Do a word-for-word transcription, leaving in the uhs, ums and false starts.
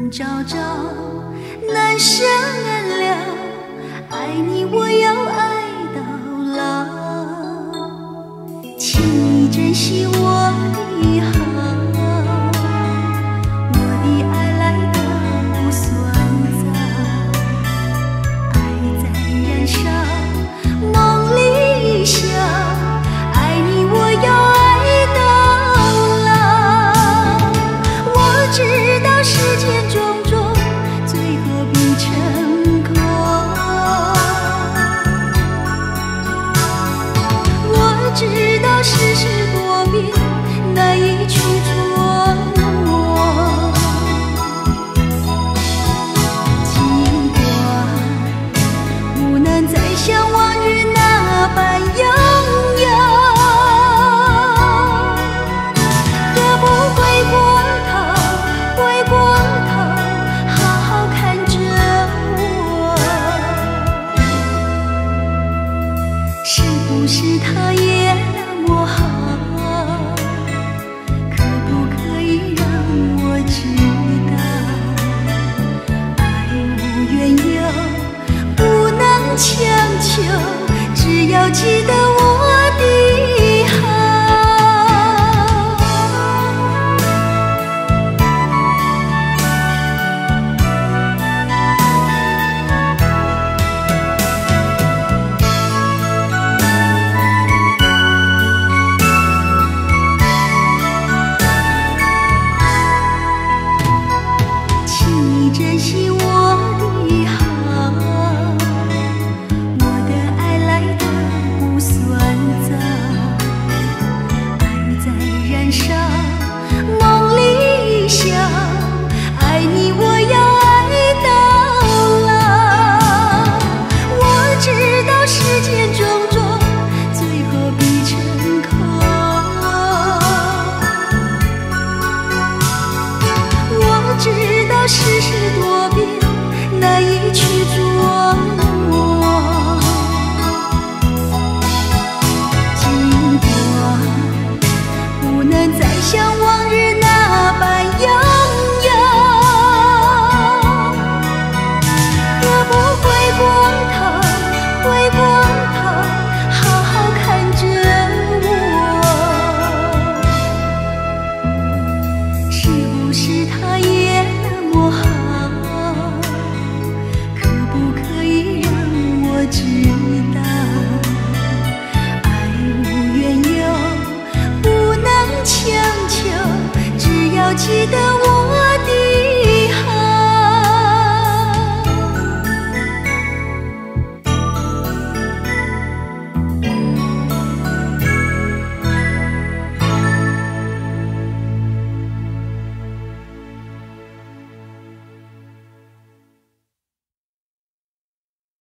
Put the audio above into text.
朝朝，难舍难了，爱你我要爱到老，请你珍惜我的好，我的爱来的不算早，爱在燃烧，梦里笑，爱你我要爱到老，我知道世间种种最后必成空，我知道世事多变，难以去琢磨，尽管不能再像往日那般拥有，何不回过头，回过头好好看着我，是不是他也那么好，可不可以让我知道，爱无缘由，不能强求，只要记得我的好。请你珍惜我的好，我的爱来的不算早，爱在燃烧，梦里笑，爱你我要爱到老，我知道世间种种最后必成空，我知道世事多变，难以去琢磨，尽管不能再像往日那般拥有，何不回过头，回过头好好看着我，是不是他也那么好，可不可以让我知道，爱无缘由，不能强求，只要记得